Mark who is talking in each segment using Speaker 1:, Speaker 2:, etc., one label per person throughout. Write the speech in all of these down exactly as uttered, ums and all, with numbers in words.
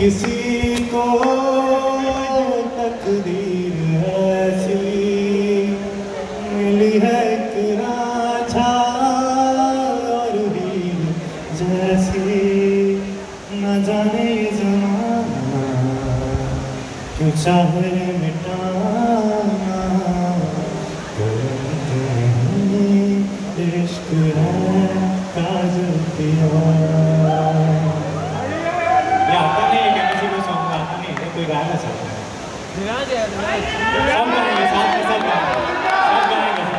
Speaker 1: किसी को तकदीर ऐसी मिली है कि राझा और हीर जैसी, न जाने ज़माना क्यों चाहे मिटाना, इश्क है काजल पिया। ये आता नहीं है क्या? किसी को सॉन्ग आता नहीं है, कोई गाना चाहता है? सब गाएंगे साथ में, सब गाएंगे, सब गाएंगे,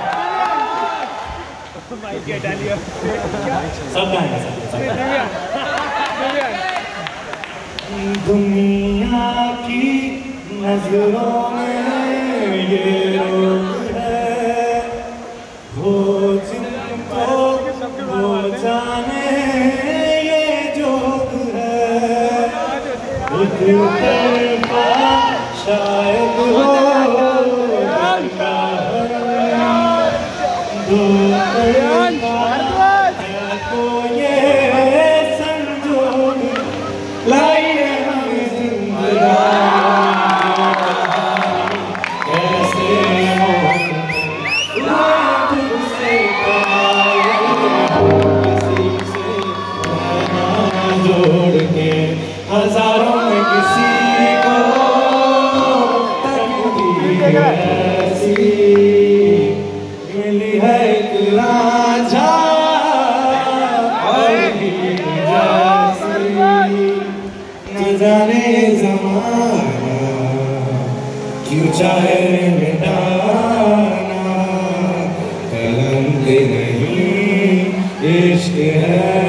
Speaker 1: सब गाएंगे, सब। दुनिया की नजरों में ये रोग है, हो जिनको वो जाने ये जोग है, एक तरफा शायद हो का दो तरफा है तो ये संजोग, लाइए हम जिंदगानी कैसे हो तुझसे किसी से जोड़ के, हजारों में किसी को तकदीर ऐसी मिली है एक राझा और हीर जैसी, न जाने ज़माना क्यों चाहे मिटाना, कलंक नहीं इश्क है